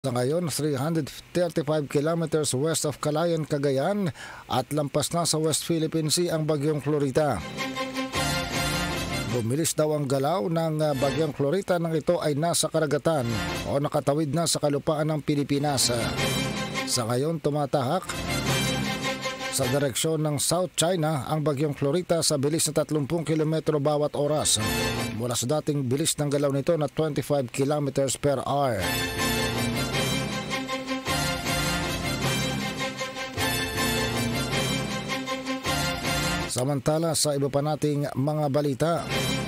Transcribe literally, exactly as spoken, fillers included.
Sa ngayon, three hundred thirty-five kilometers west of Calayan, Cagayan at lampas na sa West Philippine Sea ang bagyong Clorita. Bumilis daw ang galaw ng bagyong Clorita nang ito ay nasa karagatan o nakatawid na sa kalupaan ng Pilipinas. Sa ngayon, tumatahak sa direksyon ng South China ang bagyong Clorita sa bilis na thirty kilometro bawat oras mula sa dating bilis ng galaw nito na twenty-five kilometers per hour. Samantala sa iba pa nating mga balita,